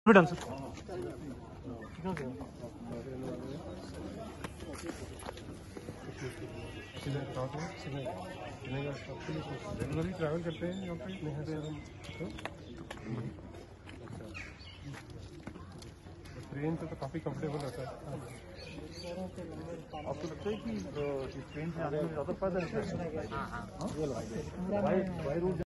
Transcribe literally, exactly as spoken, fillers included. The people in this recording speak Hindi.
Done sir. रेगुलरली ट्रैवल करते हैं यहाँ पे नहीं से हम ट्रेन से तो काफ़ी कंफर्टेबल रहता है। आपको लगता है कि ट्रेन से आने में ज़्यादा फायदा है?